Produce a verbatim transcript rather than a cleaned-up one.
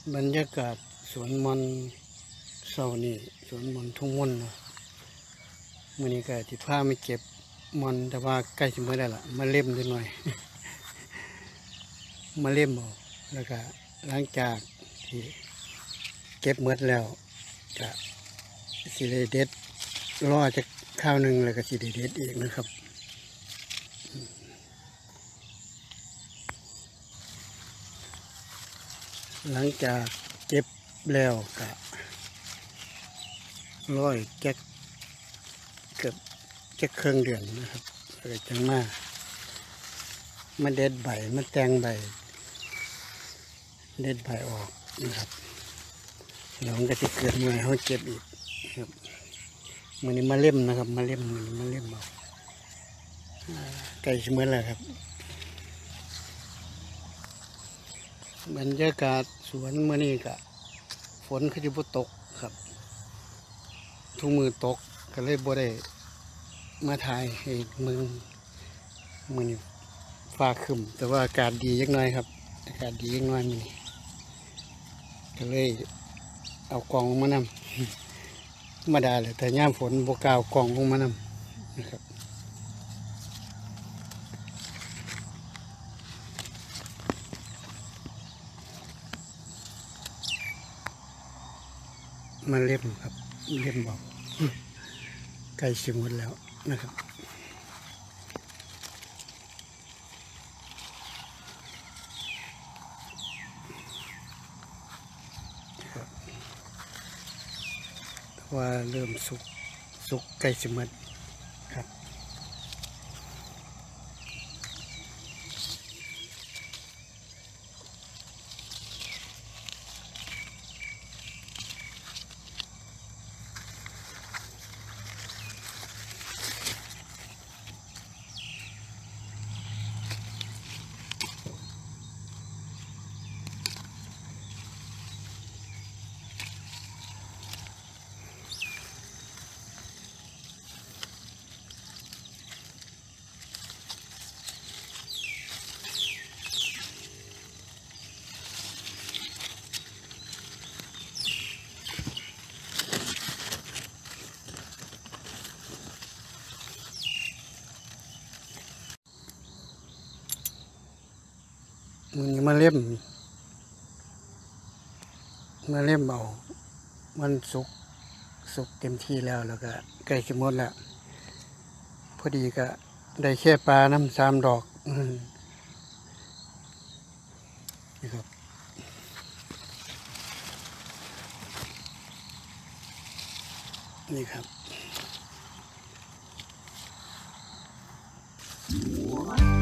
บรรยากาศสวนมอนเศร้านี่สวนมอนทุ่งมนเนาะมื้อนี้ก็สิพามาเก็บมอนแต่ว่าใกล้สิมื้อได้ละมาเล่มนิดหน่อย มาเล่มเอาแล้วก็หลังจากที่เก็บหมดแล้วก็สิได้เด็ดรอจะข้าวหนึ่งแล้วก็สิได้เด็ดอีกนะครับ หลังจากเก็บแล้วก็ร้อยแจ็คเกือบแจ็คเครื่องเดือนนะครับแล้วก็จังมามาเด็ดใบมาแตงใบเด็ดใบออกนะครับแล้วมันก็จะเกิดหน่วยเขาเก็บอีกครับมันนี้มาเล่มนะครับมาเล่มมันมาเล่มเอาไก่เสมือนแล้วครับบรรยากาศสวนเมื่อนี้ก็ฝนเขาจะบ่ตกครับทุกมือตกก็เลยบ่ได้มาถ่ายให้มึงมือนี้ฟ้าครึ้มแต่ว่าอากาศดียักหน่อยครับอากาศดียักหน่อยมือนี้ก็เลยเอากล่องลงมานำธรรมดาเลยแต่ย่ามฝนบกาวกล่องลงมานำนะครับมาเล่มครับเล่มบอกไก่สิหมดแล้วนะครับว่าเริ่มสุกสุกไก่สิหมดครับมันมาเล่มมาเล่มเอามันสุกสุกเต็มที่แล้วแล้วก็ใกล้จะหมดแล้วพอดีก็ได้แค่ปลาน้ำสามดอกนี่ครับนี่ครับ